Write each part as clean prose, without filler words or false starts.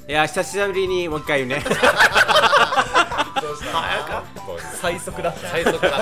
いや久しぶりにもう一回言うね。 最速だった。 最速だった。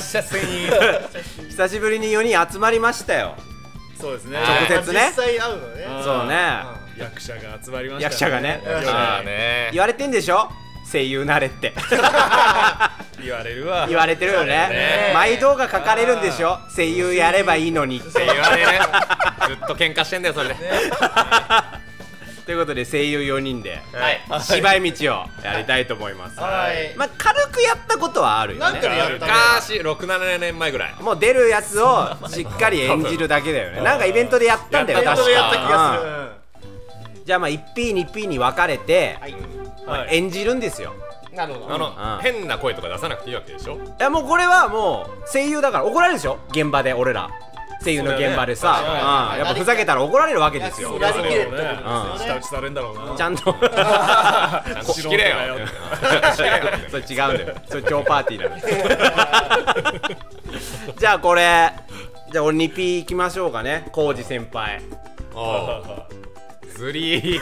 久しぶりに4人集まりましたよ。 そうですね。 直接ね。 実際会うのね。 そうね。 役者が集まりました。 役者がね。言われてんでしょ、声優慣れって言われるわ。 言われてるよね。毎動画書かれるんでしょ、声優やればいいのにって言われる。ずっと喧嘩してんだよそれで。 ということで声優4人で芝居道をやりたいと思います。まあ軽くやったことはあるよね。 昔6、7年前ぐらい。 もう出るやつをしっかり演じるだけだよね。なんかイベントでやったんだよ確か。じゃあまあ 1P、2P に分かれて演じるんですよ。 なるほど。 変な声とか出さなくていいわけでしょ。 いやもうこれはもう声優だから怒られるでしょ、現場で。俺ら声優の現場でさ、やっぱふざけたら怒られるわけですよ。 舌打ちされるんだろうな。 ちゃんと仕切れよ。 それ違うんだよ、それ超パーティーなんです。じゃあこれ、じゃあ俺 2P いきましょうかね。浩二先輩。 ズリー。 い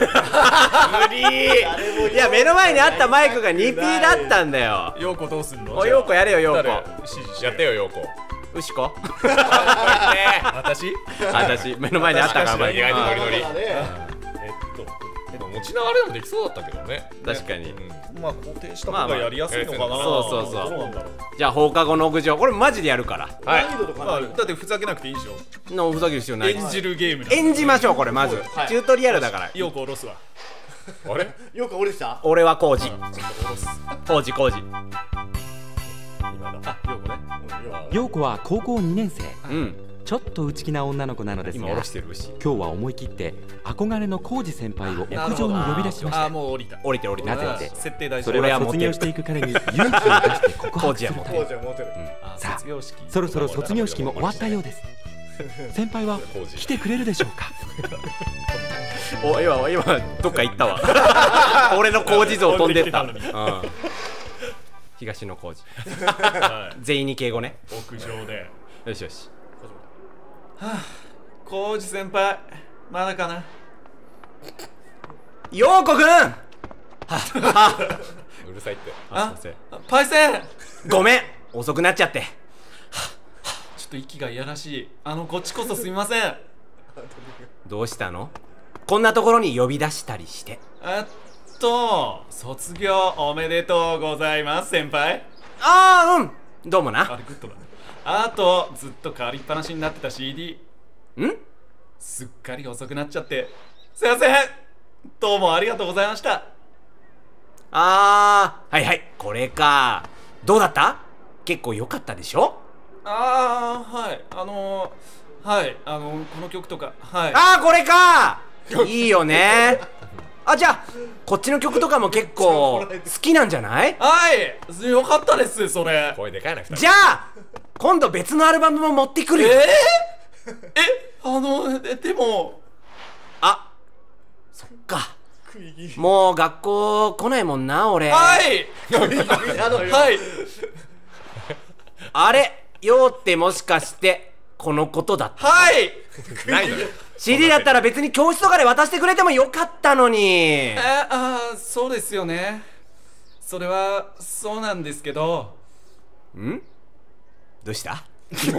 や目の前にあったマイクが 2P だったんだよ。 ヨーコどうすんの。 おヨーコやれよ、ヨーコやってよヨーコ。 ウシコ私目の前にあったからマイク。 意外とノリノリ。持ちながらでもできそうだったけどね。 確かに。 まあ固定した方がやりやすいのかな。 そうじゃあ放課後の屋上、これマジでやるから。 はい。だってふざけなくていいでしょ。 ふざける必要ない。 演じるゲーム。 演じましょうこれまず。チュートリアルだから。 ヨーコ下ろすわ。 あれ？ よく俺でした。 俺は浩二。浩二。 陽子は高校2年生。 うん。 ちょっと内気な女の子なのですが、今日は思い切って憧れの浩二先輩を屋上に呼び出しました。 もう降りた。 なぜって、 設定大それは卒業していく彼に勇気を出して告白するため。さあ、そろそろ卒業式も終わったようです。先輩は来てくれるでしょうか。 今どっか行ったわ。俺の浩二像飛んでった。東野浩二。全員に敬語ね。 屋上で。 よしよし。 浩二先輩まだかな。 陽子くん。うるさいって。 パイセン。 ごめん遅くなっちゃって。 ちょっと息がいやらしい。こっちこそすみません。 どうしたの？こんなところに呼び出したりして。 卒業おめでとうございます先輩。 どうもな。 あれグッドだね。あとずっと変わりっぱなしになってた CD。すっかり遅くなっちゃってすいません。どうもありがとうございました。 はいこれか。どうだった？結構良かったでしょ？ はいこの曲とか。 これか。いいよね。じゃあこっちの曲とかも結構好きなんじゃない？ よかったですそれ。 声でかいな。 じゃあ今度別のアルバムも持ってくるよ。 でもそっか、もう学校来ないもんな俺。あれようってもしかしてこのことだった？ ないのよ。 CD だったら別に教室とかで渡してくれてもよかったのに。 そうですよね。それはそうなんですけど。 どうした？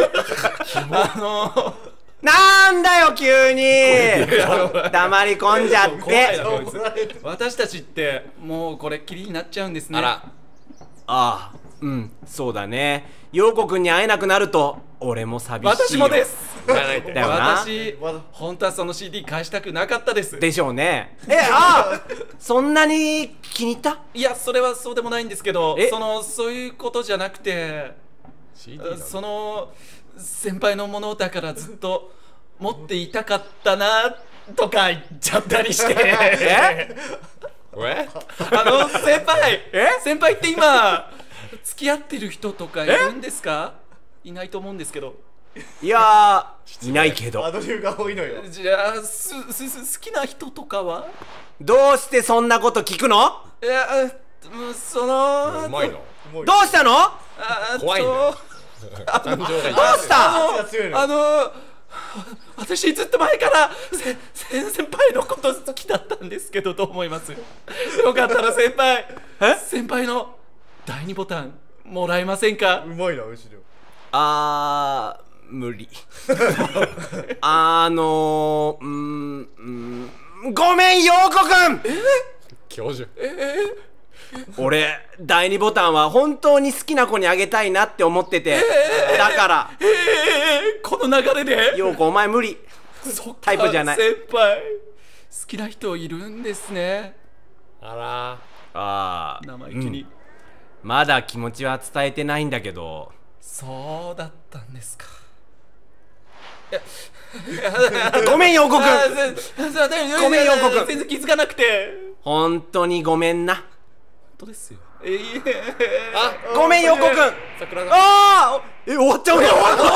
なんだよ急に黙り込んじゃって。 私たちってもうこれっきりになっちゃうんですね。 そうだね。陽子くんに会えなくなると俺も寂しいよ。 私もです。 だよな。 私本当はその CD 返したくなかったです。 でしょうね。そんなに気に入った？ いやそれはそうでもないんですけど、そういうことじゃなくて、その先輩のものだからずっと持っていたかったなとか言っちゃったりして。先輩って今付き合ってる人とかいるんですか？いないと思うんですけど。 いやいないけど。 アドリブが多いのよ。 じゃあ好きな人とかは？ どうしてそんなこと聞くの？ いやそのうまいの。 どうしたの？ 怖いんだよ。 どうした？ 私ずっと前から先輩のこと好んですけど、どう思います？よかったら先輩の第2ボタンもらえませんか？ うまいな、後ろ。 無理。ごめん、陽子くん。 教授。 俺第2ボタンは本当に好きな子にあげたいなって思ってて、だからこの流れで陽子お前無理。タイプじゃない。 先輩好きな人いるんですね。 あら生意気に、 まだ気持ちは伝えてないんだけど。 そうだったんですか。 ごめん陽子くん。ごめん陽子くん。 全然気づかなくて。 本当にごめんな。 本当ですよ。 ごめん陽子くん。 桜が。 終わっちゃうの。バ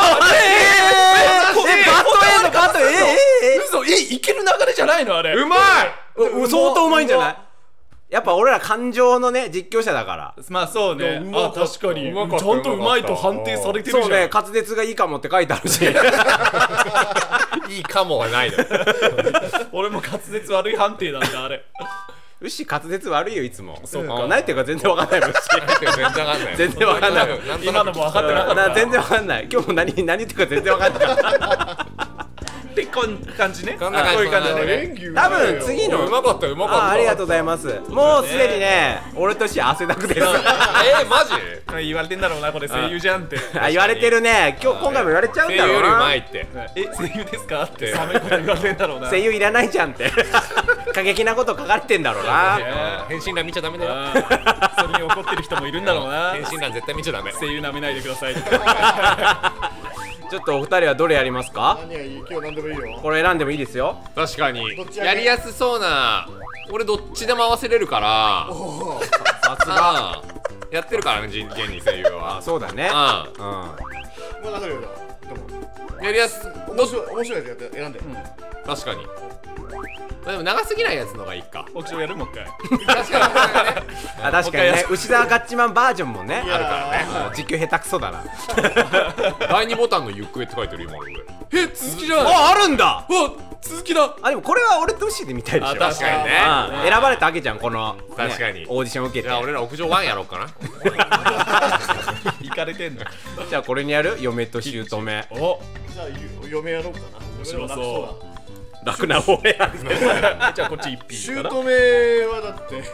ッドエンド。 嘘、いける流れじゃないのあれ。 うまい。 相当うまいんじゃない？やっぱ俺ら感情のね実況者だから。 まあそうね。確かにちゃんとうまいと判定されてるじゃん。 そうね、滑舌がいいかもって書いてあるし。 いいかもはないの。 俺も滑舌悪い判定なんだあれ。 うし滑舌悪いよいつも。 そうか。 ないっていうか全然わかんないもんし。全然わかんない。 今のも分かってなかった。 全然わかんない。今日も何言ってるか全然わかんない。 ってこんな感じね。 こんな感じ。 こういう感じでね。 多分次のうまかったうまかった。 ありがとうございます。もうすでにね、俺として汗だくです。 マジ？ 言われてんだろうな、これ声優じゃんって。 言われてるね。今回も言われちゃうんだろうな。 声優よりうまいって。 声優ですかって寒いこと言われてんだろうな。 声優いらないじゃんって。過激なこと書かれてんだろうな。 返信欄見ちゃダメだよ。 それに怒ってる人もいるんだろうな。 返信欄絶対見ちゃダメ。 声優舐めないでください。 ちょっとお二人はどれやりますか？ 何がいい？今日何でもいいよ。 これ選んでもいいですよ。 確かにやりやすそうな。俺どっちでも合わせれるから。 さすがやってるからね、現に声優は。 そうだね。 任せるよ。 やりやす面白いやつやって選んで。 確かに。でも長すぎないやつのがいいか。 オークションやるもう一回。 確かにね。牛沢ガッチマンバージョンもねあるからね。実況下手くそだな。 第2ボタンの行方って書いてる今俺。 続きじゃん。 あるんだ。 続きだ。 でもこれは俺と牛で見たいでしょ。 確かにね。 選ばれたわけじゃんこの。 確かにオーディション受けて。 じゃあ俺ら屋上1やろうかな。 行かれてんの。 じゃあこれにやる？嫁と姑。 じゃあ嫁やろうかな。 面白そう。 楽な方やん。 じゃあこっち一品かな。 姑はだって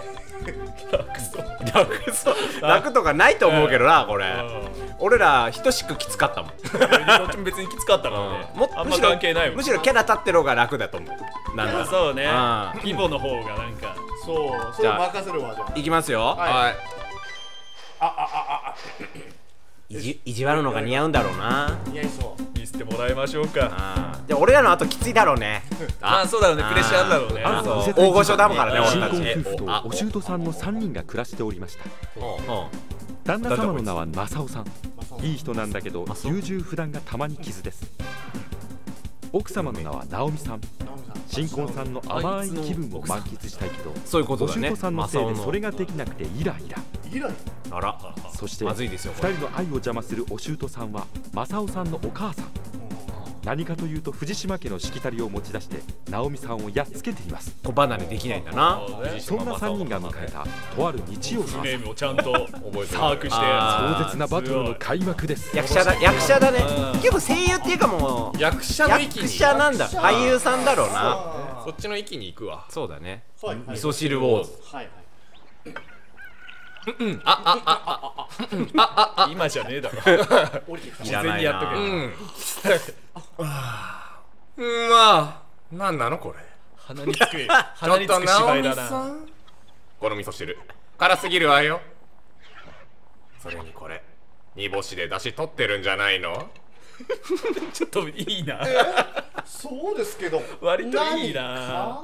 楽とかないと思うけどなこれ。俺ら等しくきつかったもん。 どっちも別にきつかったからね。あんま関係ないもん。 むしろキャラ立ってる方が楽だと思う。なんだ。 そうね。イボの方がなんか。 そう、それ任せるわじゃあ。 いきますよ。 はい。 意地悪のが似合うんだろうな。 似合いそう。 見せてもらいましょうか。 で俺らの後きついだろうね。 そうだろうね。プレッシャーあるだろうね。 大御所だもんからね俺新たち。 婚夫婦とお舅さんの3人が暮らしておりました。旦那様の名は正雄さん。いい人なんだけど優柔不断がたまに傷です。奥様の名は直美さん。新婚さんの甘い気分を満喫したいけど、 そういうことだね。 お舅さんのせいでそれができなくてイライラ。 あら。 そしてまずいですよ。 2人の愛を邪魔するお舅さんは正雄さんのお母さん。何かというと藤島家のしきたりを持ち出して直美さんをやっつけています。 小離れできないんだな。 そんな3人が迎えたとある日曜の朝、 ネームをちゃんと把握して壮絶なバトルの開幕です。 役者だね。結構声優っていうかもう役者の域に。 役者なんだ。俳優さんだろうな。 そっちの域に行くわ。 そうだね。味噌汁ウォーズ。 今じゃねえだろ。 いらないな。 まあなんなのこれ。 鼻につく芝居だな。 この味噌汁辛すぎるわよ。それにこれ煮干しで出汁取ってるんじゃないの？ ちょっといいな。 そうですけど割といいな。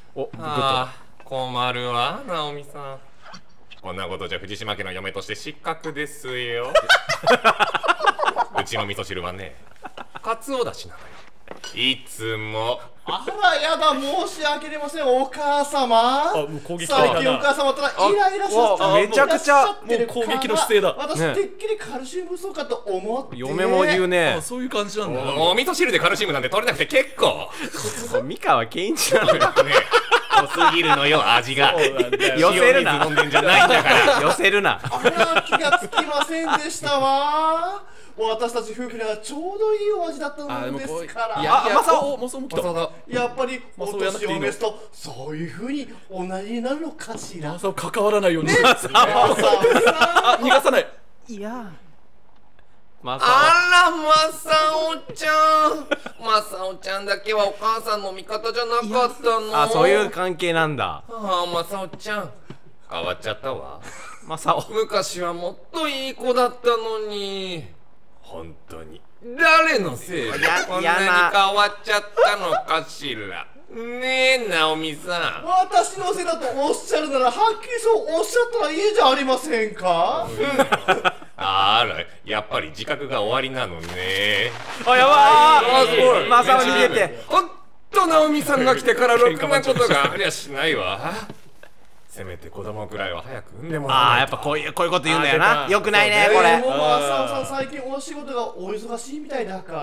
困るわ直美さん。こんなことじゃ藤島家の嫁として失格ですよ。うちの味噌汁はね、かつおだしなのよ。いつも。 あらやだ、申し訳ありませんお母様。最近お母様とはイライラさめちゃくちゃもう攻撃の姿勢だ。 私てっきりカルシウム不足かと思って。 嫁も言うね。 そういう感じなんだ。 お味噌汁でカルシウムなんて取れなくて結構。 三河健一なんだね。 濃すぎるのよ味が。 寄せるな。 塩水飲んでんじゃないんだから寄せるな。 あら気がつきませんでしたわ。私たち夫婦にはちょうどいいお味だったのですから。 マサオも来た。 やっぱりお年を召すとそういう風におなりになるのかしら。 マサオ関わらないように。 マサオさん。 逃がさない。 いや。 あらマサオちゃん、マサオちゃんだけはお母さんの味方じゃなかったの。 あ、そういう関係なんだ。 ああ、マサオちゃん変わっちゃったわ。 マサオ昔はもっといい子だったのに。本当に誰のせいでこんなに変わっちゃったのかしら。ねえナオミさん、 私のせいだとおっしゃるならはっきりそうおっしゃったらいいじゃありませんか。 あら、やっぱり自覚が終わりなのね。 あ、やばー。すごい。マサオ逃げて。 ほんとナオミさんが来てからろくなことがありゃしないわ。せめて子供くらいは早く産んでもらわないと。 ああ、やっぱこういうこと言うんだよな。よくないねこれ。 マサオさん最近お仕事がお忙しいみたいだから。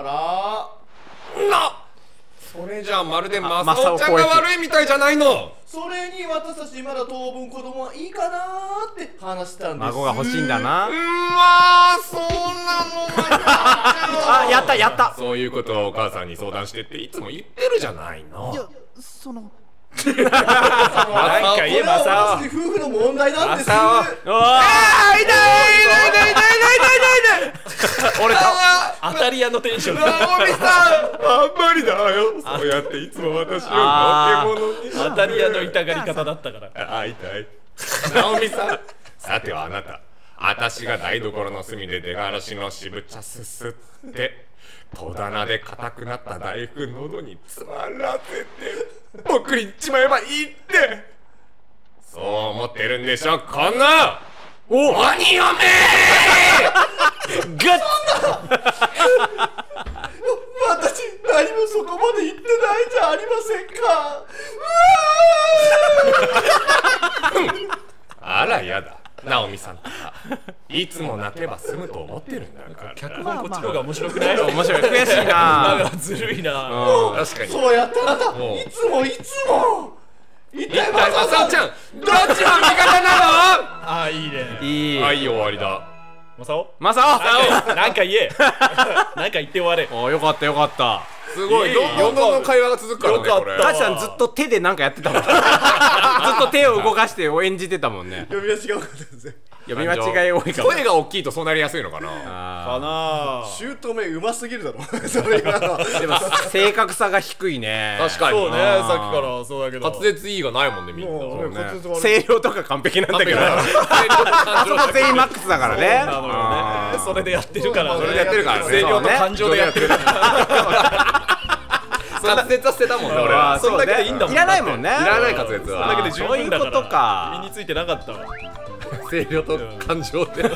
それじゃあまるでマサオちゃんが悪いみたいじゃないの。 それに私たちまだ当分子供はいいかなーって話したんです。 孫が欲しいんだな。 まあそうなの。 あ、やったやった。 そういうことはお母さんに相談してっていつも言ってるじゃないの。いや、 そのなんか言えばさ、 夫婦の問題なんです。 ああ、痛い。 俺当たり屋のテンション。 ナオミさん、あんまりだよ。そうやっていつも私を化け物に。 当たり屋の痛がり方だったから。 あ、痛い。ナオミさん、さてはあなた、私が台所の隅で出がらしの渋茶すすって戸棚で硬くなった大福喉に詰まらせて僕に言っちまえばいいってそう思ってるんでしょ、こんな鬼嫁。 グッ。 私何もそこまで言ってないじゃありませんか。 あらやだ、ナオミさんとかいつも泣けば済むと思ってるんだから。 脚本こっちの方が面白くない？ 面白い。悔しいな。 なんかずるいな。 確かに。 そうやったあなたいつも一体マサオちゃんどっちの味方なの？ あ、いいね。 いい。 はい、終わりだ。 マサオなんか言え。なんか言って終われ。 お、よかったよかった。 すごい、どんどん会話が続くからね。これガチさんずっと手でなんかやってたもん。ずっと手を動かして演じてたもんね。 呼び間違い多かったですね。 呼び間違い多いかも。 声が大きいとそうなりやすいのかな。 かな。 姑うますぎるだろ。それがでも正確さが低いね。 確かに。 そうね、さっきからそうだけど。 滑舌いいがないもんね、みんな。 声量とか完璧なんだけど。あそこ全員マックスだからね。 それでやってるから。 それでやってるからね。 声量と感情でやってるから。 滑舌は捨てたもんね、俺は。 そんだけでいいんだもん。 いらないもんね。 いらない滑舌は。 そんだけで十分だから。 そういうことか。 身についてなかったわ。 声量と感情で。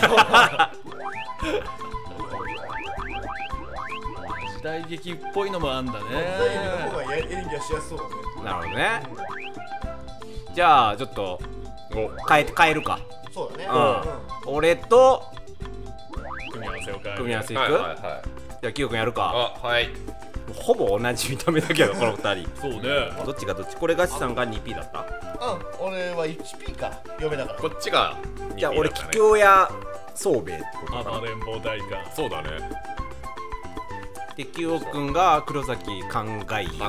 時代劇っぽいのもあんだね。 の方が演技はしやすそうだね。 なるほどね。じゃあちょっと変えるか。 そうだね。 俺と組み合わせを変える。 組み合わせいく。 はいはいはい。 じゃあキヨ君やるか。 あ、はい。 ほぼ同じ見た目だけどこの二人。 そうね。 どっちがどっち？これガチさんが 2P だった？ 俺は 1P か嫁だから。 こっちが。 じゃあ俺桔梗屋宗兵衛ってことかな。 暴れん坊大官。 そうだね。 でキヨ君が黒崎勘外湯。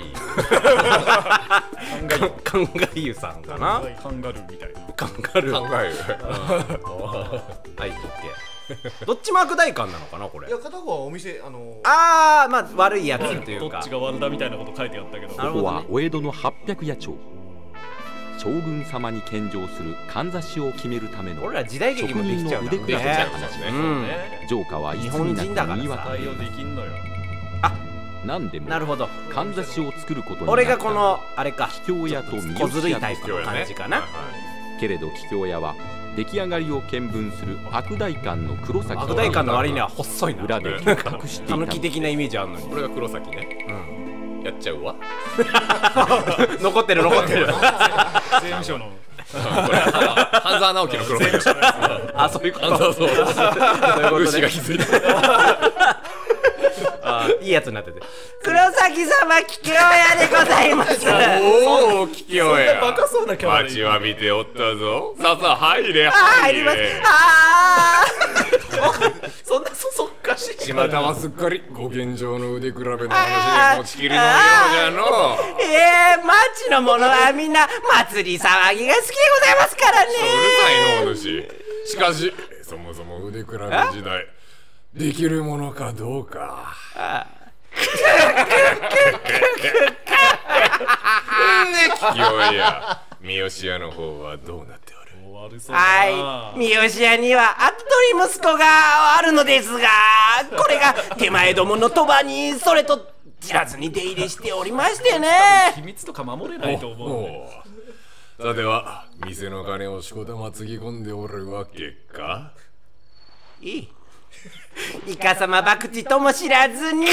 勘外湯さんかな。 カンガルーみたいな。 カンガルー。 考える。 はい、オッケー。どっちも悪大官なのかなこれ。 いや片方はお店ああ、まあ悪いやつというか。 どっちがワンダみたいなこと書いてあったけど。 ここはお江戸の800夜町。将軍様に献上するかんざしを決めるための俺ら時代劇もできちゃうんだもんね。 城下はいつになくにぎわっている。 あ、 なんでもなるほど。 かんざしを作ることになった俺がこのあれか。 桔梗屋と三小ずるい好屋タイプの感じかな。 けれど桔梗屋は出来上がりを見聞する悪代官の黒崎悪代官の割には細いな。 裏で隠していたたぬき的なイメージあるのに。 これが黒崎ね。やっちゃうわ。 残ってる残ってる。 税務署の。 半沢直樹の黒崎。 あ、そういうこと。 そうそう。牛が気づいた。 いいやつになってて。黒崎様桔梗屋でございます。 お聞きよや。 バカそうなキャラで待ちわびておったぞ。さあ入れ入ります。 そんなそそっかしい。 巷はすっかりご現状の腕比べの話で持ちきりのようじゃの。 町の者はみんな祭り騒ぎが好きでございますからね。 うるさいのお主。しかしそもそも腕比べ時代できるものかどうか。聞きよや。三好屋の方はどうなっておる？ はい、三好屋には跡取り息子があるのですが、これが手前どもの鳥羽にそれと知らずに出入りしておりましてね。 秘密とか守れないと思う。 さては店の金をしこたまつぎ込んでおるわけか？ いいイカ様博打とも知らずに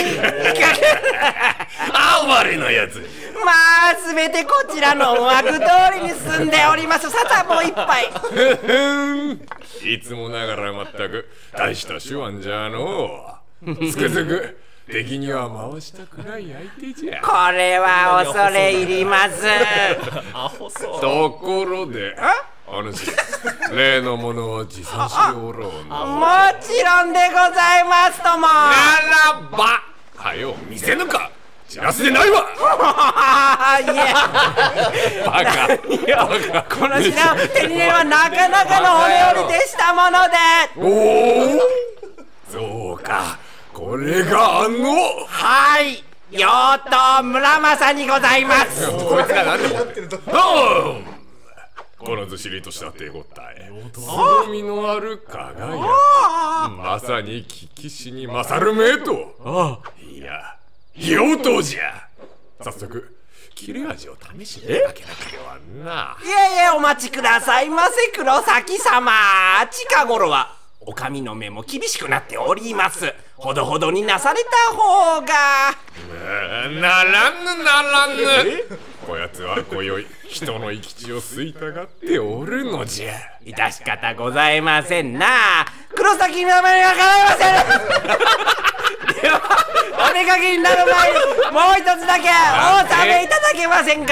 哀れなやつ。 まあすべてこちらの思惑通りに進んでおります。さあもう一杯。 いつもながら全く大した手腕じゃのう。つくづく敵には回したくない相手じゃ。 これは恐れ入ります。 ところでお主、例のものを持参しておろうの。 もちろんでございますとも。 ならばはよ見せぬか。チラスでないわ。 いやバカこの品を手に入れるはなかなかの骨折りでしたもので。 おお、そうか、これがあの。 はい、妖刀村正にございます。 こいつが何で持ってると。このずしりとした手応え、凄みのある輝き、まさに聞きしに勝るめと。いや、妖刀じゃ。早速切れ味を試しにかけなければな。 いえいえ、お待ちくださいませ黒崎様。近頃はお上の目も厳しくなっております。ほどほどになされた方が。 ならぬならぬ。こやつは今宵人の生き血を吸いたがっておるのじゃ。 致し方ございませんな。黒崎様にはかないません。ではお出かけになる前にもう一つだけお納めいただけませんか。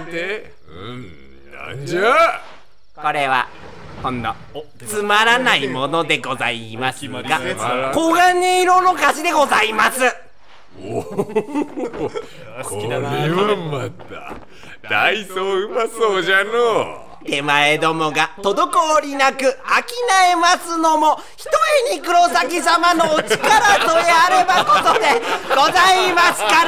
なんじゃ。 これはほんのつまらないものでございますが、黄金色の菓子でございます。 おお、これはまた大層うまそうじゃの。 手前どもが滞りなく商えますのもひとえに黒崎様のお力とやればこそでございますから。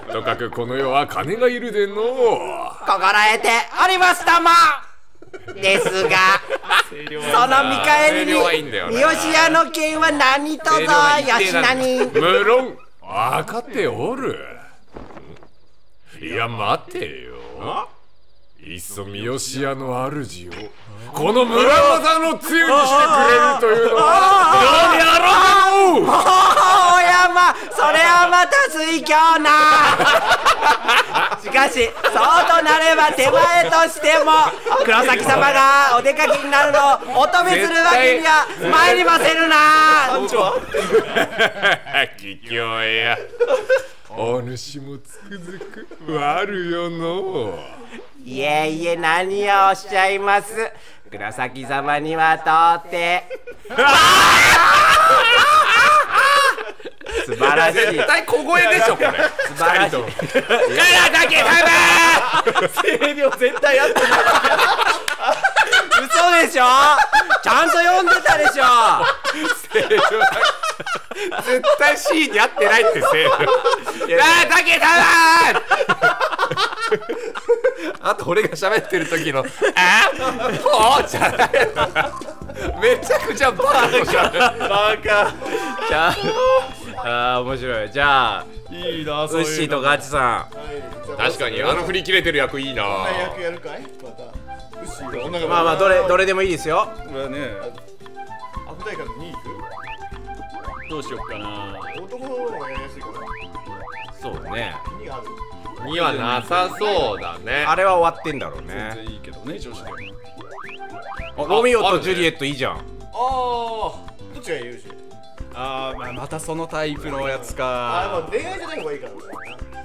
とかくこの世は金がいるでの。 心得ておりますとも。ですがその見返りに三好屋の件は何とぞよしなに。 無論分かっておる。いや待てよ。いっそ三好屋の主をこの村正のつゆにしてくれるというのはどうやろう。 おやま、それはまた推挙な。しかしそうとなれば手前としても黒崎様がお出かけになるのをお止めするわけには参りませるな。 桔梗やお主もつくづく悪よの。 いえいえ、何をおっしゃいます。黒崎様には到底素晴らしい。 絶対小声でしょこれ。 素晴らしい。 からだけ声量絶対やってない。 嘘でしょ。ちゃんと読んでたでしょ。 絶対 C に合ってないって声量。だけあと俺が喋ってる時のおーじゃない。めちゃくちゃバカでしょ。 バカ。 じゃあ面白い。じゃあいいな、 ウッシーとガチさん。確かにあの振り切れてる役いいな。 役やるかい。またウッシーと女がまあまあどれでもいいですよ。 これはね、 危ないから2いく。 どうしよっかな。 男の方がやりやすいかな。 そうね。 2ある。 にはなさそうだね。 あれは終わってんだろうね。 全然いいけどね、女子で。 ロミオとジュリエットいいじゃん。 どっちが言うし。 またそのタイプのやつか。 もう恋愛じゃない方がいいから。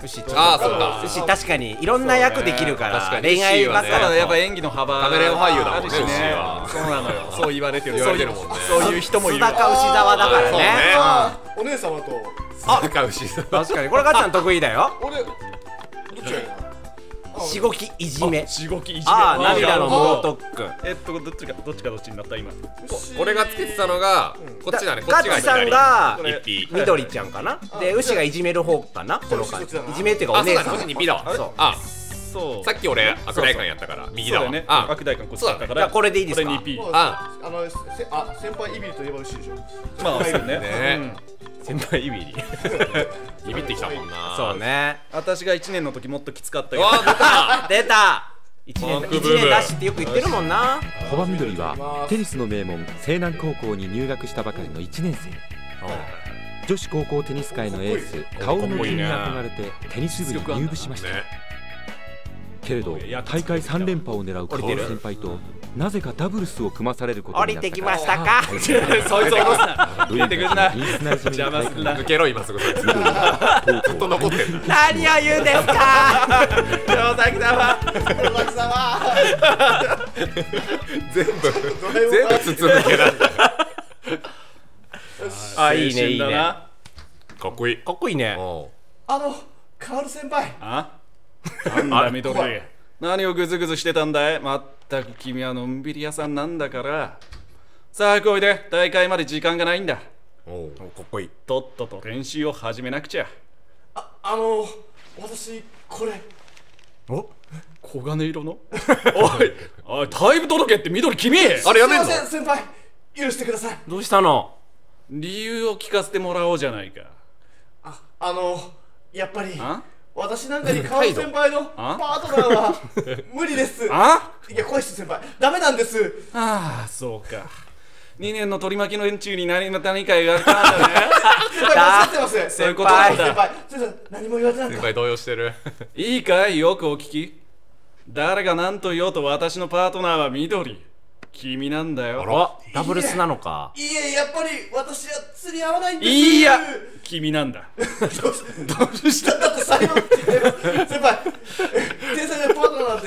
牛ああそうか。 牛確かにいろんな役できるから確かに恋愛ばっかりやっぱ演技の幅カメレオン俳優だもんねあるし牛はそうなのよ。そう言われてる。 言われてるもんねそういう人もいる。 須田か牛沢だからね。 お姉様とあか牛さん確かにこれガッツさん得意だよ。 俺どっちがいいな。 しごきいじめ。 しごきいじめ。 ああ涙の猛特訓。 どっちがどっちになった今。 俺がつけてたのがこっちだね。こっちがガッツさんが一匹緑ちゃんかな。で牛がいじめる方かな。この感じ。いじめっていうかおあそうだね。 姉さん。 こっちに P だわ。 そうあそう。 さっき俺悪大官やったから右だわ。 ね。 あ悪大官こっちだったかじゃあら。 これでいいですか。 これに P。 あ先輩イビリといえば牛でしょ。 まあそうね。 ね先輩イビリ。 ビビってきたもんな。 そうね。 私が1年の時もっときつかったけど。 わあ出た。 出た。一年ブーブーだしってよく言ってるもんな。 ホバ緑はテニスの名門西南高校に入学したばかりの1年生。女子高校テニス界のエース薫の君に憧れてテニス部に入部しました。けれど大会3連覇を狙う薫先輩となぜかダブルスを組まされることになった降りてきましたか。 そいつ下ろすな。 どういうくんな品質なじみの大会抜けろ今すぐ。ずっと残ってる。 何を言うんですか。 黒崎様。 黒崎様。 全部筒抜けだ。 あいいねいいね。 かっこいい。 かっこいいね。 カオル先輩。 あ？なんだ緑。何をグズグズしてたんだい。まったく君はのんびり屋さんなんだから。さあこいで大会まで時間がないんだ。 おかっこいい。 とっとと練習を始めなくちゃ。 私これ黄金色のおい退部届って緑君。 あれやめんの？ すいません先輩許してください。 どうしたの。 理由を聞かせてもらおうじゃないか。 やっぱりあ私なんかにカオル先輩のパートナーは無理です。 あいや、小石先輩ダメなんです。 ああそうか。2年の取り巻きの連中に何か言われたんだね。 先輩間違ってます。 そういうことなんだ。 先輩何も言われてないか。 先輩動揺してる。 いいかいよくお聞き。誰が何と言おうと私のパートナーは緑。君なんだよ。 あダブルスなのか。 いいえ、やっぱり私は釣り合わないんです。 いや君なんだ。 どうしただって最後先輩天才のパートナーなんて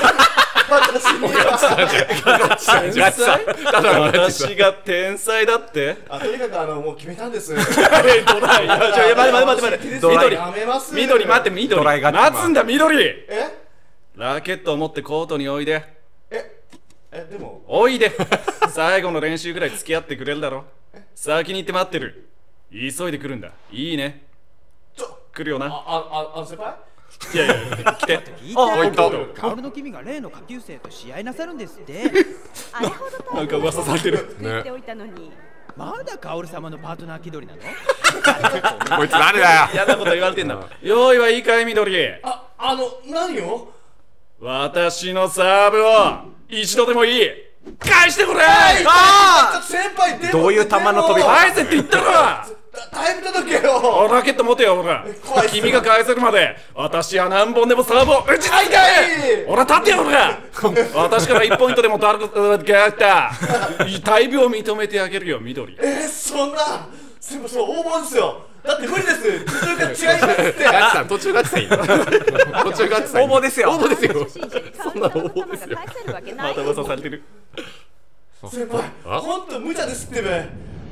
天才私が天才だって。 とにかくもう決めたんです。 ドライ。待って緑やめます。 緑待って緑ドライが待つんだ緑。 えラケットを持ってコートにおいで。 でもおいで。最後の練習ぐらい付き合ってくれるだろ。先に行って待ってる。急いで来るんだ。いいね。来るよな。 先輩いや来て。 あいた。 薫の君が例の下級生と試合なさるんですって。 あれほどなんか噂されてる。 言っておいたのに。 まだ薫様のパートナー気取りなの。 こいつ誰だよ。 嫌なこと言われてんだ。用意はいいかい緑。 何を私のサーブを一度でもいい返してくれ。 先輩でもどういう球の飛び返せって言ったろ。 タイム届けよ。 ラケット持てよほら。君が返せるまで私は何本でもサーブを打ち抜いて。ほら立ってよほら。私から1ポイントでも取る大病を認めてあげるよ緑。 そんな先輩そう応募ですよ。だって無理です。途中から違いますって。 ガチさん途中ガチさんいいの？途中ガチさん。 応募ですよ。 応募ですよ。 そんな応募ですよ。 また噂されてる。 先輩本当無茶ですってべ。先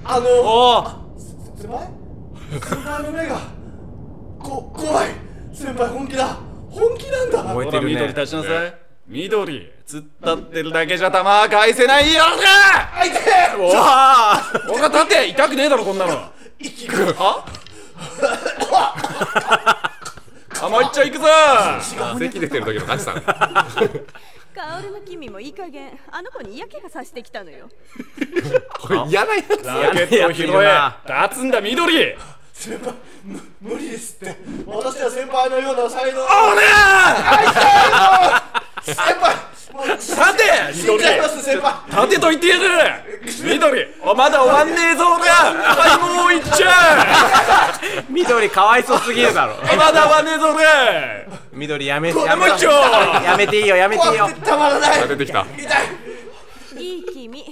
輩先輩の目が怖い。先輩本気だ。本気なんだ。 燃えてるね。 緑立ちなさい。緑突っ立ってるだけじゃ球は返せないよ。 あいておら立て。痛くねえだろこんなの。 息が甘いっちゃいくぞ。 咳出てる時のガチさん。 薫の君もいい加減あの子に嫌気がさしてきたのよ。 これ嫌なやつ。 ラケットを拾え。立つんだ緑。 先輩無理ですって。私は先輩のような才能。先輩立て死んじゃいます先輩。 立てと言ってやる緑。まだ終わんねえぞ俺。はいもういっちゃう。 緑かわいそうすぎるだろ。 まだ終わんねえぞ俺。 緑やめてもう一丁。 やめていいよやめていいよ。 怖くてたまらない。 出てきた。 痛い。 いい君。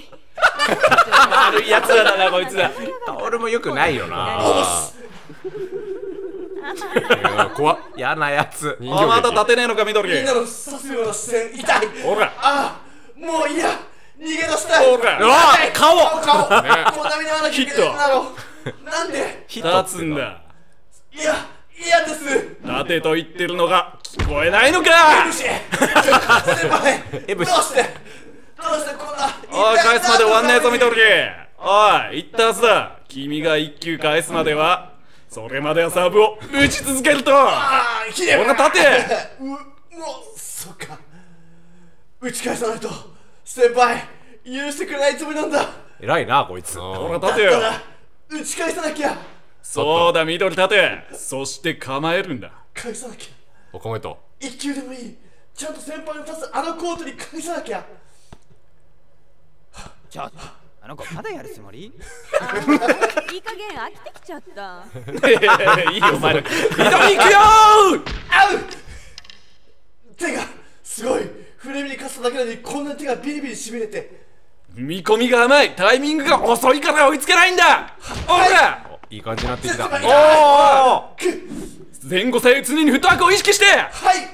悪いやつらだなこいつだ。 俺もよくないよな。 怖っ。 嫌なやつ。 あ、まだ立てねえのか緑。 みんなの刺すような視線痛い。 ほら。 あ、もういいや。逃げ出したい。 ほら。 顔。もうダメに合わなきゃいけないんだろう。なんで立つんだ。 いや、嫌です。 立てと言ってるのが聞こえないのか。 先輩、どうしてこんな。 おい、返すまで終わんねえぞ緑。おい、言ったはずだ。君が1球返すまではそれまではサーブを打ち続けると。 ああ、きれい。 俺が立て。 もう、そっか。打ち返さないと先輩許してくれないつもりなんだ。 偉いなこいつ。 俺が立てよ。 打ち返さなきゃ。 そうだ緑立て。そして構えるんだ。 返さなきゃ。 お米と一球でもいい。ちゃんと先輩の立つあのコートに返さなきゃ。 ちょっとあの子まだやるつもり？ いい加減飽きてきちゃった。 いいよお前ら。緑行くよー。 合う。手がすごい。フレミに勝っただけなのにこんな手がビリビリしびれて。 踏み込みが甘い。タイミングが遅いから追いつけないんだ。おら。 いい感じになってきた。 おお。前後左右常にフットワークを意識して。 はい。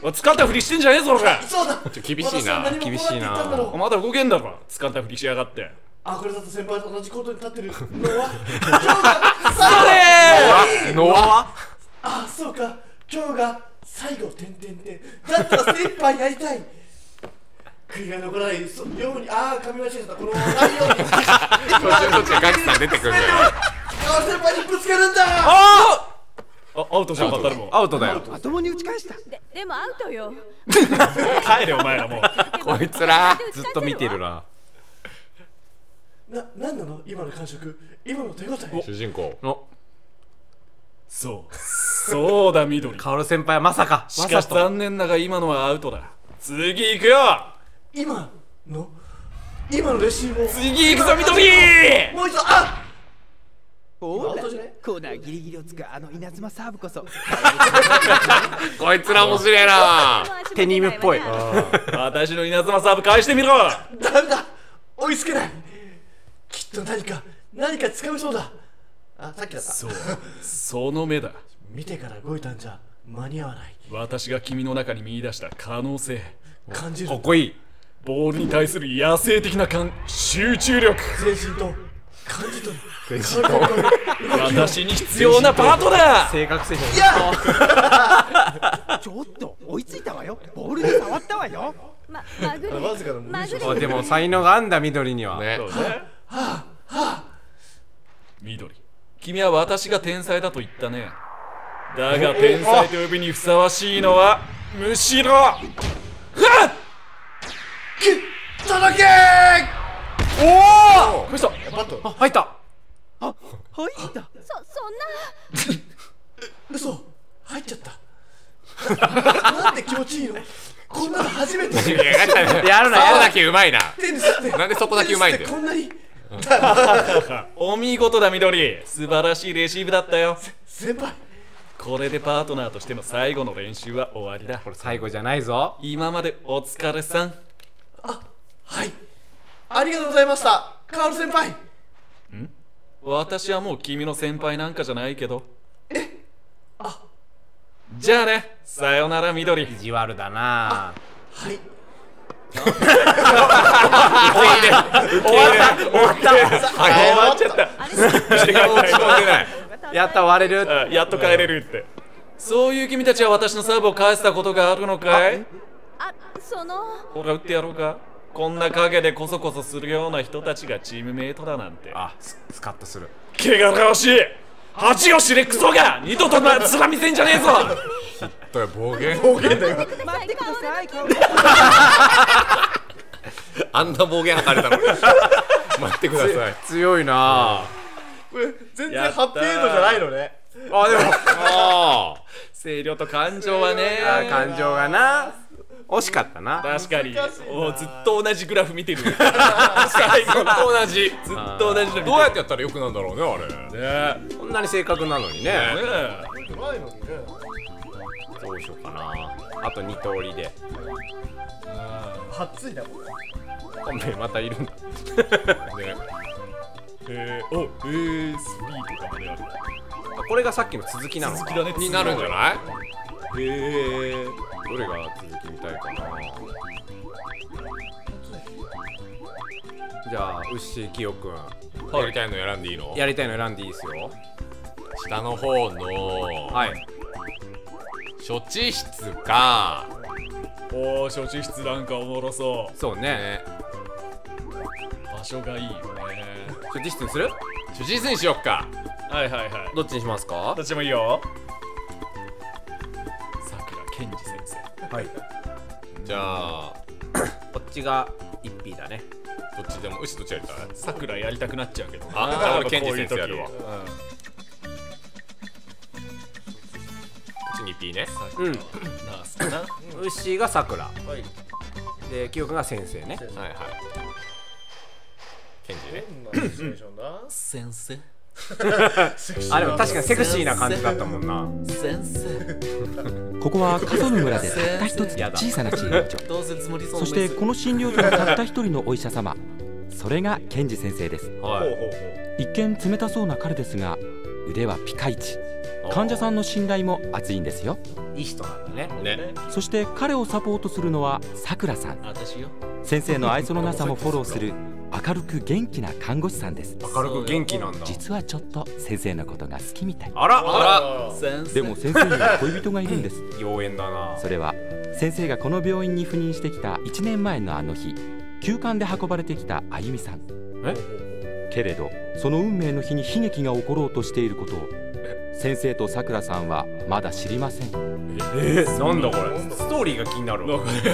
使ったふりしてんじゃねえぞ俺が。 そうだ。 厳しいな。 厳しいな。 まだ動けんだろ。使ったふりしやがって。 あ、これだと先輩と同じコートに立ってるのはそれのはあ、そうか。今日が最後。だったら精一杯やりたい。悔いが残らないように。ああ、噛み間違えた。このないように。 途中ガキさん出てくるんだよ。 先輩にぶつけるんだ。 あ、アウトじゃんかったでも。 アウトだよ。 まともに打ち返した。 でもアウトよ。 帰れお前らもう。 こいつらずっと見てるな。 なんなの今の感触。今の手応え。 主人公のそうだ緑。 カオル先輩はまさか。 しかし残念だが今のはアウトだ。次行くよ。 今のレシーブを。 次行くぞ緑。 もう一度。あ、 ほらコーナーギリギリをつくあの稲妻サーブこそ。 こいつら面白いな。 テニムっぽい。 私の稲妻サーブ返してみろ。 ダメだ。追いつけない。きっと何か掴めそうだ。あ、さっきだった。 その目だ。 見てから動いたんじゃ間に合わない。 私が君の中に見出した可能性。 感じる。 かっこいい。 ボールに対する野生的な集中力。 全身と感じ取る。 私に必要なパートだ。 正確性。 いやちょっと追いついたわよ。ボールに触ったわよ。 まぐれ。 でも才能があんだ緑には。 ね。 緑。君は私が天才だと言ったね。だが天才と呼びにふさわしいのはむしろ。 届け。 おお。 どうした？あ、入った。 入った。 そんな。 嘘。入っちゃった。なんで気持ちいいの。こんなの初めて。 やるだけうまいな。 テニスってなんでそこだけうまいんだよ。 こんなに。 お見事だ緑。素晴らしいレシーブだったよ。 先輩。 これでパートナーとしての最後の練習は終わりだ。 これ最後じゃないぞ。 今までお疲れさん。 はい。ありがとうございました。カオル先輩。 私はもう君の先輩なんかじゃないけど。じゃあね。さよなら緑。 意地悪だな。 はい。 終わった。終わっちゃった。 やった終われる。 やっと帰れるって。そういう君たちは私のサーブを返したことがあるのかい？ほら打ってやろうか。こんな影でコソコソするような人たちがチームメイトだなんて。 あ、スカッとする。 汚らわしい。恥を知れクソが。二度と面見せんじゃねえぞ。 暴言だよ。 待ってください。 あんな暴言吐かれたのに。待ってください。 強いな。 これ全然ハッピーエンドじゃないのね。 あ、でも声量と感情はね。 感情がな。惜しかったな。 確かに。ずっと同じグラフ見てる。 ずっと同じ。 ずっと同じの見てる。 どうやってやったらよくなんだろうねあれ。 こんなに正確なのにね。どうしようかな。あと2通りで。 はっついだもん。 本命またいるんだ。 スリーとかまである。 これがさっきの続きなのかになるんじゃない？ へえ。どれが続きみたいかな。じゃあウッシーキヨくん、 やりたいの選んでいいの？ やりたいの選んでいいですよ。 下の方のはい処置室か。 おお、処置室なんかおもろそう。 そうね。 場所がいいよね。 処置室にする？ 処置室にしよっか。 はいはいはい。 どっちにしますか？ どっちもいいよ。さくら健二先生。 はい。 じゃあこっちが一匹だね。 どっちでも。どっちやりたい？ さくらやりたくなっちゃうけど。 あ、じゃあ俺健二先生やるわ。こっちに P ね。 うん。 ナースかな。 ウッシーがさくら。でキヨくんが先生ね。 はいはい。健二ね。 先生。 あ、でも確かにセクシーな感じだったもんな。 先生。 ここは過疎の村でたった一つの小さな診療所。そしてこの診療所のたった一人のお医者様、それが健二先生です。一見冷たそうな彼ですが、腕はピカイチ。患者さんの信頼も厚いんですよ。 いい人なんだね。 そして彼をサポートするのはさくらさん。先生の愛想のなさもフォローする明るく元気な看護師さんです。 明るく元気なんだ。 実はちょっと先生のことが好きみたい。 あらあら。でも先生には恋人がいるんです。 妖艶だな。 それは先生がこの病院に赴任してきた1年前のあの日、急患で運ばれてきたあゆみさん。けれどその運命の日に悲劇が起ころうとしていることを先生とさくらさんはまだ知りません。 なんだこれ。ストーリーが気になる。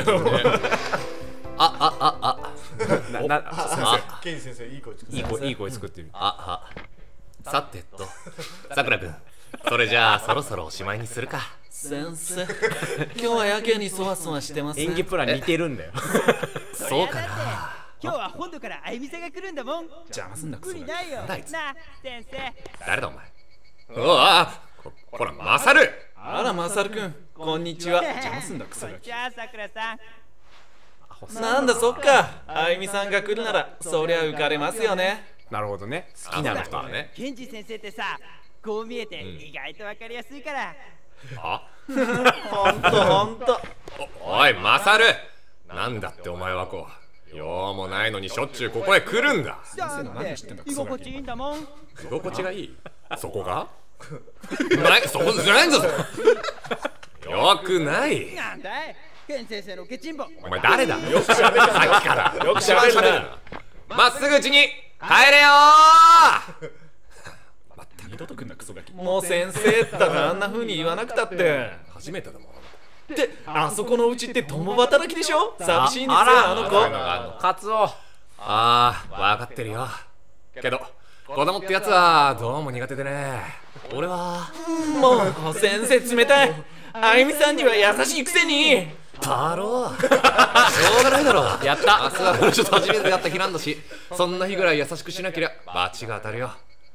ケンジ先生いい声作ってる。いい声作ってる。 さてと、さくらくん、それじゃあそろそろおしまいにするか。 先生、今日はやけにそわそわしてますね。 演技プラン似てるんだよ。 そうかな。 今日は本土からあゆみさんが来るんだもん。 邪魔すんな、 無理ないよ。なあ先生。 誰だお前。うわ、ほらマサル。 あらマサルくん、こんにちは。邪魔すんだクソガキ。 じゃあさくらさん。 なんだそっか。あゆみさんが来るならそりゃ浮かれますよね。 なるほどね。好きなのかね。ケンジ先生ってさ、こう見えて意外とわかりやすいから。 あ、 ほんと。 おいマサル、なんだってお前はこう用もないのにしょっちゅうここへ来るんだ。 だって居心地いいんだもん。 居心地がいい？そこが？そこじゃないんだぞ。よくない。 なんだい、ケン先生のケチンボ。 お前誰だ？よくしゃべる。さっきからよくしゃべるな。まっすぐ家に帰れよー。 二度と来んなクソガキ。もう先生ったらあんな風に言わなくたって。 初めてだもん。 で、あそこのうちって共働きでしょ？寂しいんですよあの子。 カツオ。 ああ、わかってるよ。けど子供ってやつはどうも苦手でね。俺はもう先生冷たい。あゆみさんには優しいくせに。 だろう。しょうがないだろう。やった。明日はちょっと初めてやった日なんだし、そんな日ぐらい優しくしなけりゃバチが当たるよ。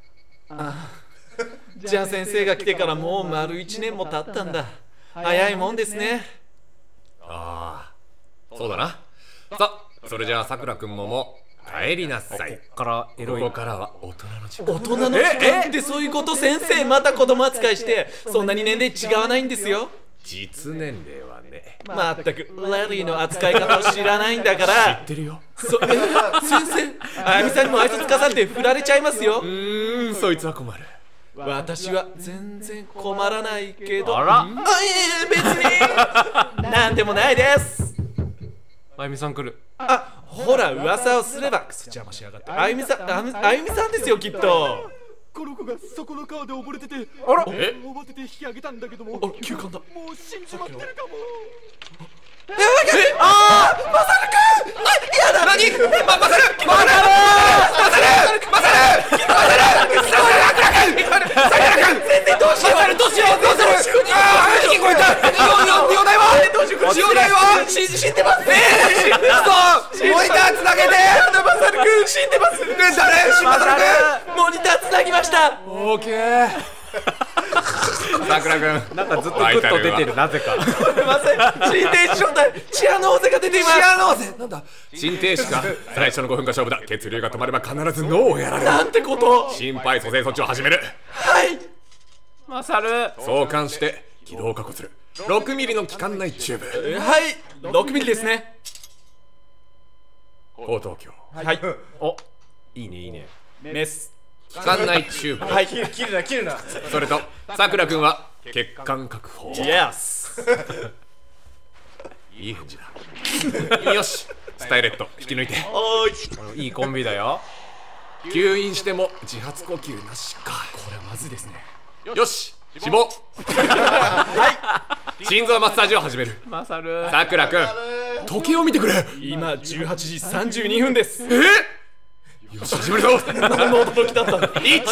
じゃあ先生が来てからもう丸1年も経ったんだ。早いもんですね。 ああ、そうだな。さあ、それじゃあさくらくんも帰りなさい。 ここからは大人の時間。 大人の時間ってそういうこと？先生また子供扱いして、そんなに年齢違わないんですよ。 実年齢はね。 まったくレディの扱い方を知らないんだから。 知ってるよ。 先生、あゆみさんにも愛想つかされて振られちゃいますよ。 そいつは困る。 私は全然困らないけど。 あら、 別になんでもないです。 あゆみさん来る。 あ、ほら噂をすれば。クソ邪魔しやがって。あゆみさんですよきっと。 この子がそこの川で溺れてて、 あら、 慌てて引き上げたんだけども、 急患だ。 もう死んじまってるかも。 マサルくん。やだ。 何？マサル。 先生どうしよう。聞こえた。容体は？死んでますね。モニターつなげて。マサルくん死んでます。誰？マサルくん。モニターつなぎました。 オーケー。さくらくん、 なんかずっとグッと出てる。なぜか。 すみません。心停止状態。チアノーゼが出ています。 チアノーゼ。なんだ。心停止か。最初の5分が勝負だ。血流が止まれば必ず脳をやられる。 なんてこと。 心肺蘇生措置を始める。 はい。 マサル。 相関して軌道を確保する。6ミリの気管内チューブ。 はい、6ミリですね。 高東京。 はい。 お、いいねいいね。 メス。 気管内チューブ。 はい。 切るな切るな。 それとさくらくんは血管確保。 イエス。 いい返事だ。よし、スタイレット引き抜いて。 おい。いいコンビだよ。 吸引しても自発呼吸なしか。 これはまずいですね。 よし、死亡。はい。心臓マッサージを始める。 マサル。 さくらくん、時計を見てくれ。 今18時32分です。 よし、始めるぞ。 何の驚きだったの。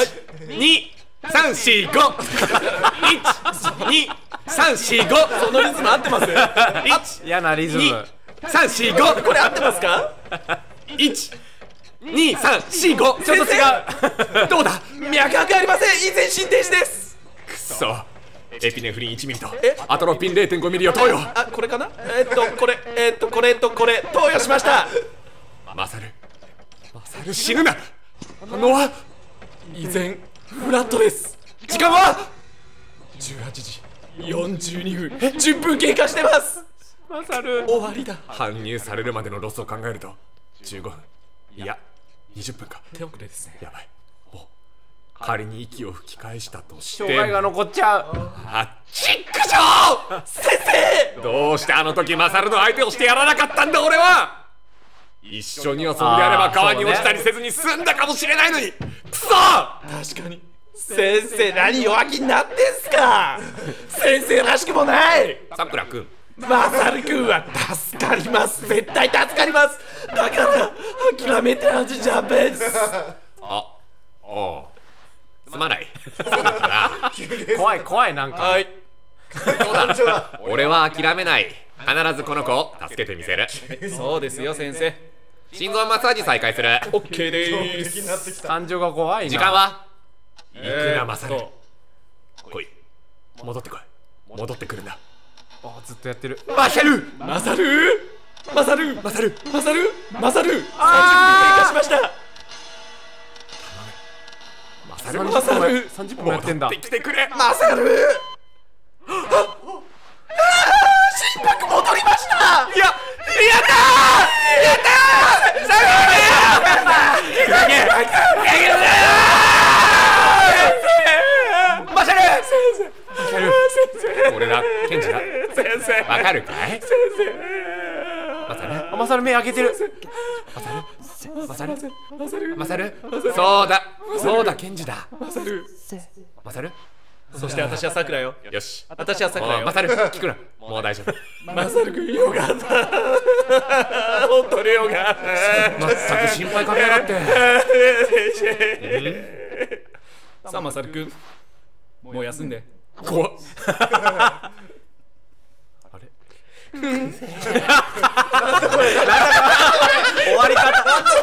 1、2、3、4、5。1、2、3、4、5。 そのリズム合ってます。 嫌なリズム。 2、3、4、5。 これ合ってますか。 1、2、3、4、5。ちょっと違う。どうだ。 脈拍ありません。依然心停止です。 くそ。エピネフリン1ミリとアトロピン 0.5 ミリを投与。 あ、これかな。これ投与しました。 マサル死ぬな。ノア依然フラットです。 時間は 18時42分。10分経過してます。 マサル。 終わりだ。 搬入されるまでのロスを考えると15分、いや20分か。 手遅れですね。 やばい。もう仮に息を吹き返したとして障害が残っちゃう。 あっちくしょう。先生、どうしてあの時マサルの相手をしてやらなかったんだ。俺は一緒に遊んでやれば川に落ちたりせずに済んだかもしれないのに。くそ。 確かに。先生、何弱気になってんすか。先生らしくもない。 さくらくん、 マサルくんは助かります。絶対助かります。だから諦めてなんじゃべんす。 あ、おう、すまない。そうだな。 怖いなんか。 はい。 そうだ。俺は諦めない。必ずこの子を助けてみせる。 そうですよ先生。 心臓マッサージ再開する。 オッケーでーす。 感情が怖いな。 時間はいくらマサル。来い。戻ってこい。戻ってくるんだ。 あ、ずっとやってる。 マサル。 マサル。マサル。 マサル。 マサル。マサル。30分経過しました。 マサル。 マサル。 30分もやってんだ。 戻ってきてくれ。 マサル。心拍戻りました。 やったー。やったー。さマサル。俺だ、ケンジだ。 先生。 わかるかい。 先生。 マサル目開けてる。 マサル。そうだケンジだ。マサル。 そして私はさくらよ。 よし。 私はさくらよ。 マサル、聞くな。もう大丈夫。 マサル君よかった。本当によかった。 まったく心配かけやがって。 さあマサル君、もう休んで。 怖っ。 あれ。終わり方。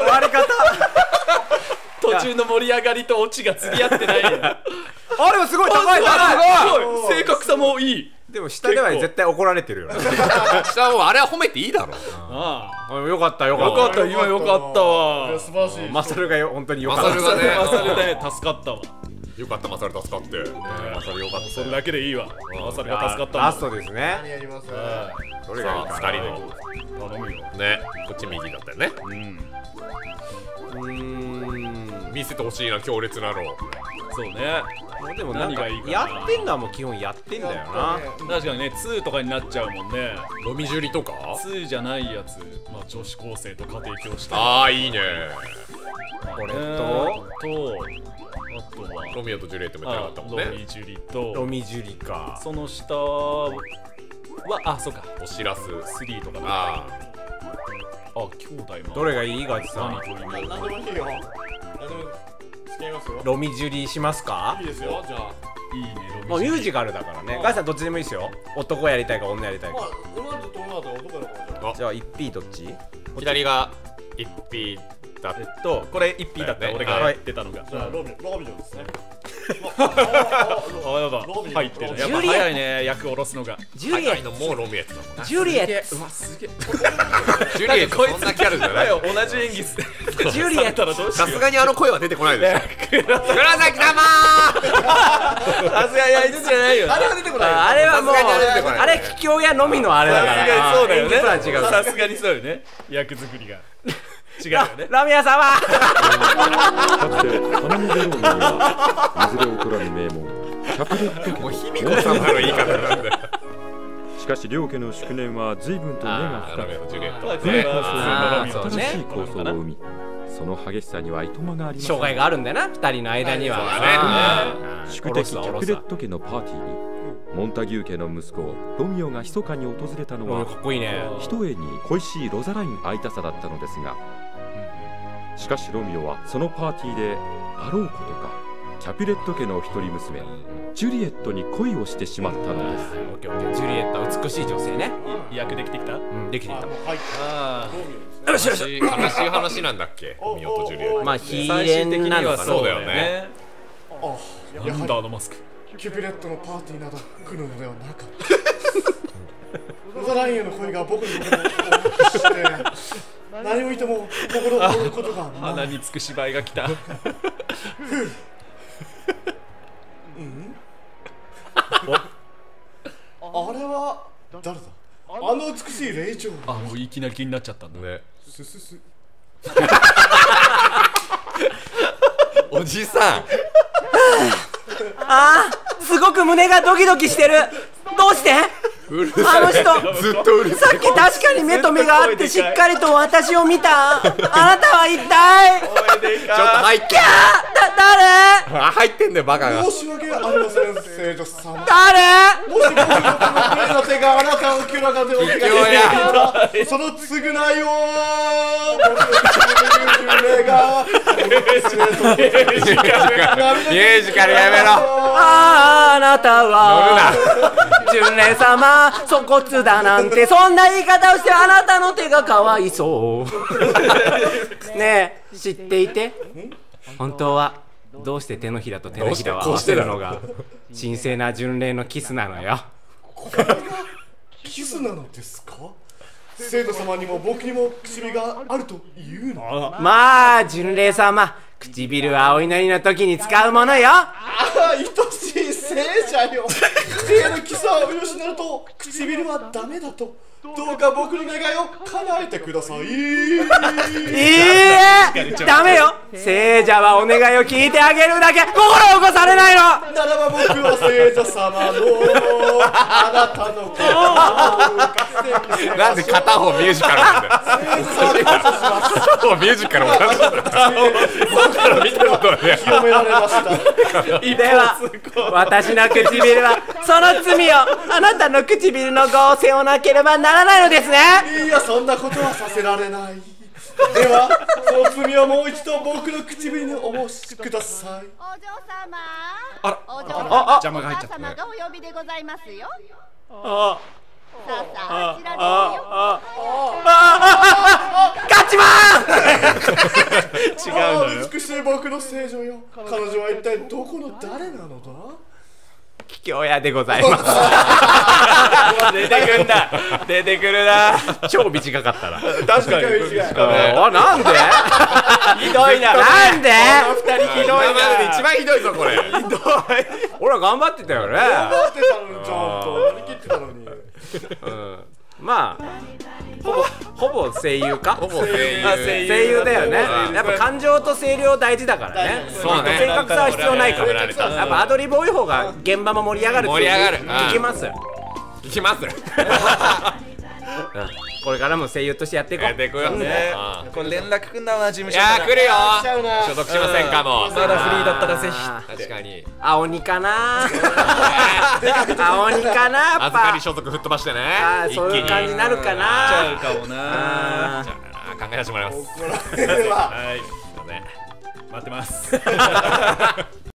途中の盛り上がりとオチが釣り合ってない。 あ、でもすごい高い。 すごい。正確さもいい。 でも下では絶対怒られてるよ。 下はあれは褒めていいだろ。 ああ、よかった。 よかった。今よかったわ。 素晴らしい。 マサルが本当によかった。 マサルがね、 マサルで助かったわ。 よかった。マサル助かって。 マサルよかった。それだけでいいわ。マサルが助かった。 ラストですね。 何やります。 どれがいいか。 2人の頼むよ。 ね、こっち右だったよね。見せてほしいな、強烈なの。 そうね。 でも何がいいかな。やってんのはもう基本やってんだよな。 確かにね、2とかになっちゃうもんね。 ロミジュリとか 2じゃないやつ。まあ女子高生と家庭教師と。 ああ、いいね。 これとあとはロミオとジュリエットも言ってなかったもんね。 ロミジュリとロミジュリか。 その下はそうか。 おしらす 3とか。 あ兄弟も。 どれがいいガチさん。 何でもいいよ。何でも付き合いますよ。 ロミジュリしますか。 いいですよ。じゃあ。 いいね。 もうミュージカルだからね。ガチさんどっちでもいいですよ。男やりたいか女やりたいか。 今のと女だと男の子じゃん。 じゃあ 1P どっち。 左が 1P だ。 これ1P だった俺が出たのが。 じゃあロミオですね。 入ってる。やっぱ早いね、役下ろすのが。 ジュリエットのもうロミエットだもん。 ジュリエット。 うわすげえ。 ジュリエットそんなキャラじゃないよ。 同じ演技する。 ジュリエット。 さすがにあの声は出てこないでしょ。黒崎様さすがにあいつじゃないよ。 あれは出てこない。 あれはもうさすがに出てこないあれ桔梗屋のみのあれだから。 そうだよね。 演技プラン違う。 さすがにそうよね。役作りが違うよね。 ラミヤ様。 かつて花のゼロにはいずれ劣らぬ名門キャプレット家もう卑弥呼様の言い方なんだよ。 しかし両家の祝年は随分と根が深くジュリエット古い構想に新しい構想を生みその激しさにはいとまがありません。 障害があるんだよな、二人の間には。 宿敵キャプレット家のパーティーにモンタギュー家の息子ロミオが密かに訪れたのはかっこいいね。 ひとえに恋しいロザライン会いたさだったのですが、しかしロミオはそのパーティーであろうことかキャピュレット家の一人娘ジュリエットに恋をしてしまったのです。 オッケーオッケー。ジュリエットは美しい女性ね。 役できてきた？ できてきた。 悲しい話なんだっけ、ロミオとジュリエット。 まあ非恋なのかな。 そうだよね。 なんだあのマスク。 キュピレットのパーティーなど来るのではなかった。ロザラインへの恋が僕にして何を言っても心を折ることがない。 鼻につく芝居が来た。 あれは誰だ。あの美しい霊長。 あ、もういきなり気になっちゃったんだね。 すすす。 おじさん。 あー、すごく胸がドキドキしてる。どうして？あの人ずっとうるさい。 さっき確かに目と目があってしっかりと私を見た。あなたは一体ちょっと入って。 誰？ 入ってんだよバカが。 申し訳ありません聖女さん。 誰？ もし僕の手の手があなたをキュラがでお手ができたらその償いをミュージカルやめろ。 あなたは純礼様粗骨だなんてそんな言い方をしてあなたの手がかわいそうねえ知っていて本当はどうして手のひらと手のひらを合わせるのが神聖な純礼のキスなのよ。 これがキスなのですか。聖女様にも僕にも唇があるというの。 まあ純礼様唇はお祈りの時に使うものよ。 ああ愛しい聖者よ。聖のキスを失うと唇はダメだとどうか僕の願いを叶えてください。 ダメよ。聖者はお願いを聞いてあげるだけ。心を起こされないの。 ならば僕は聖者様のあなたの心をなんで片方ミュージカルなんだよ。片方ミュージカルも同じだよ。僕から見たことない。 清められました。 では私の唇はその罪をあなたの唇の業を背負わなければならないのですね。 いやそんなことはさせられない。ではその罪をもう一度僕の唇にお申しください。 お嬢様。 あら、 お嬢様。 邪魔が入っちゃったね。 お母様がお呼びでございますよ。 あさあさあ、あちらですよ。 ガチマン。 違うのよ。 美しい僕の聖女よ。彼女は一体どこの誰なのだ。 桔梗屋でございます。 出てくんだ。出てくるな。 超短かったら。 確かに。 なんで？ひどいな。なんで？ 二人ひどい今まででな。 一番ひどいぞこれ。 俺は頑張ってたよね。 待ってたのにちゃんとやりきってたのに。 まあほぼ声優か。 ほぼ声優だよね。やっぱ感情と声量大事だからね。 そうね。 正確さは必要ないから。 ややっぱアドリブ多い方が現場も盛り上がる。 盛り上がる。 いきます。 いきます。 これからも声優としてやっていこう。 やっていこうよね。 これ連絡くんだな、事務い所から。 や来るよ。所属しませんかも。 まだフリーだったらぜひ。 確かに。 青鬼かな。青鬼かな。やっぱ預かり所属吹っ飛ばしてね。 そういう感じになるかな。 ちゃうかもな。 考えさせてもらいます。 はい。待ってます。